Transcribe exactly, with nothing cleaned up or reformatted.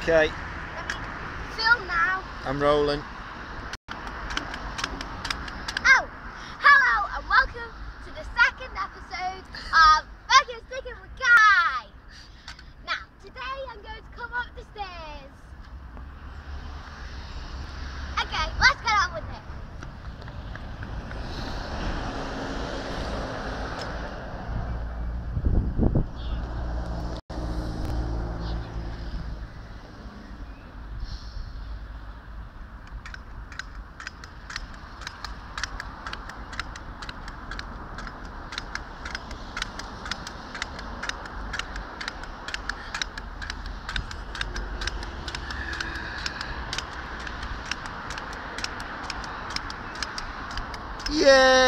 Okay. Film now. I'm rolling. Oh, hello and welcome to the second episode of Pogo, Tigger with Guy. Now, today I'm going to come up the stairs. Okay, let's get on with it. Yay!